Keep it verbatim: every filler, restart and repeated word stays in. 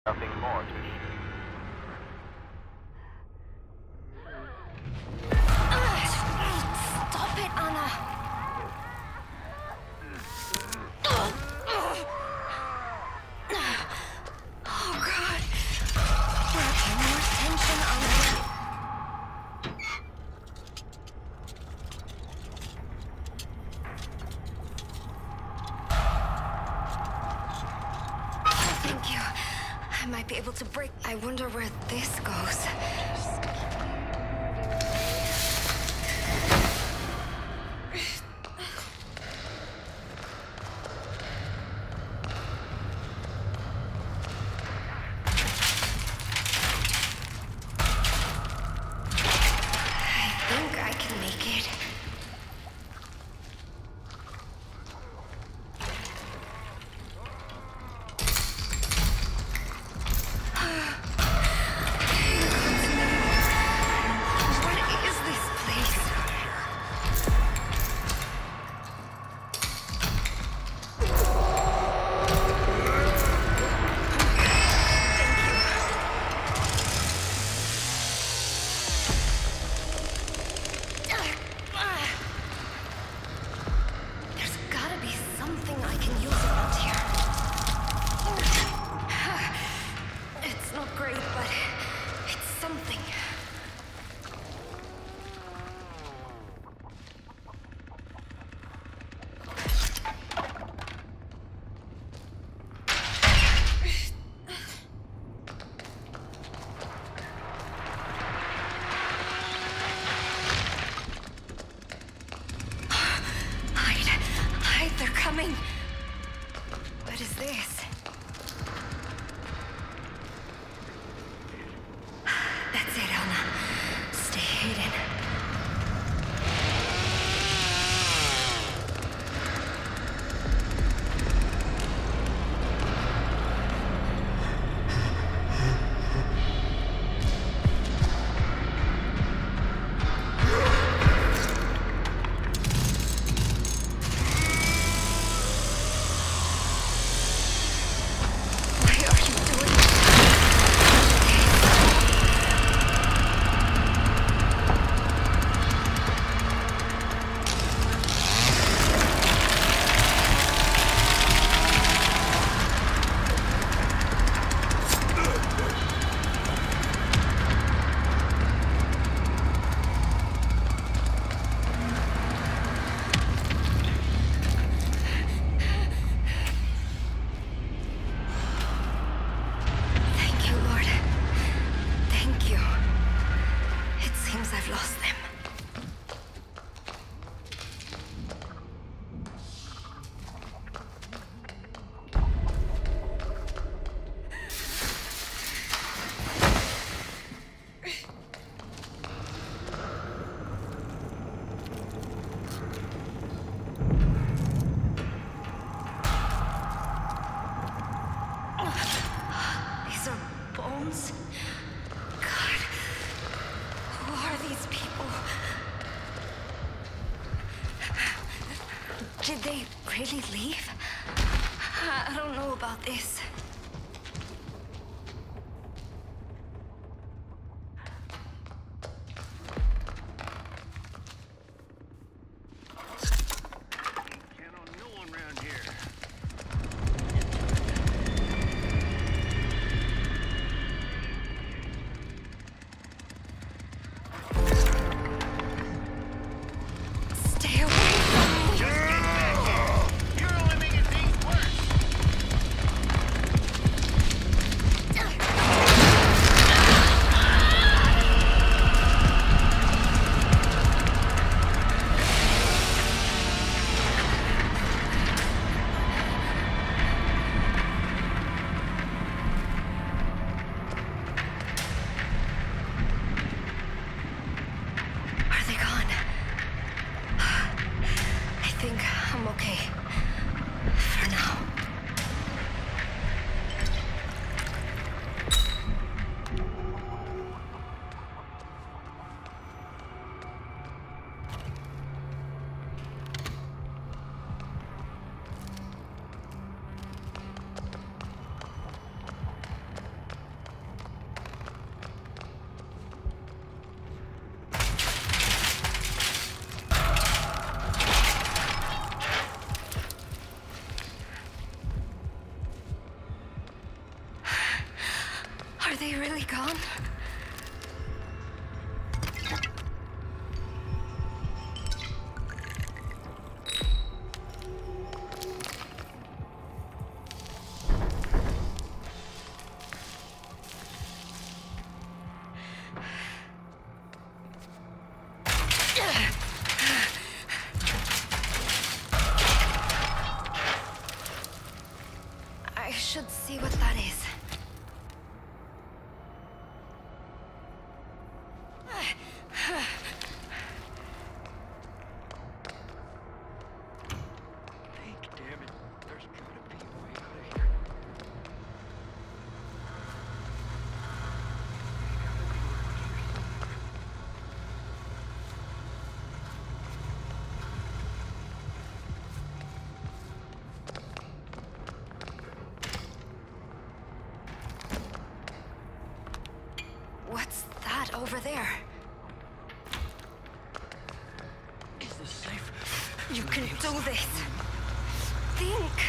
Nothing more to shoot. Stop it, Anna! Oh, God. We're paying more attention, Anna. Thank you. I might be able to break. I wonder where this goes. What is this? That's it, Elna. Stay hidden. God, who are these people? Did they really leave? I don't know about this. they really gone? I should see what that is. Think, damn it. There's gotta be a way out of here. What's that over there? Is this safe? You can do this. Think.